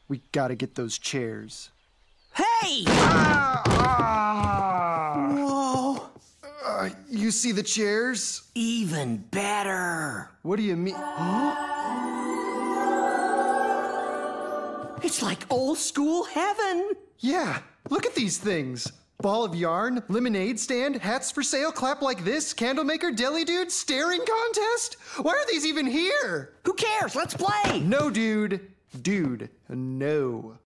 We gotta get those chairs. Hey! Whoa! You see the chairs? Even better. What do you mean? It's like old school heaven. Yeah, look at these things. Ball of yarn, lemonade stand, hats for sale, clap like this, candle maker, deli dude, staring contest? Why are these even here? Who cares? Let's play. No, dude. Dude, no.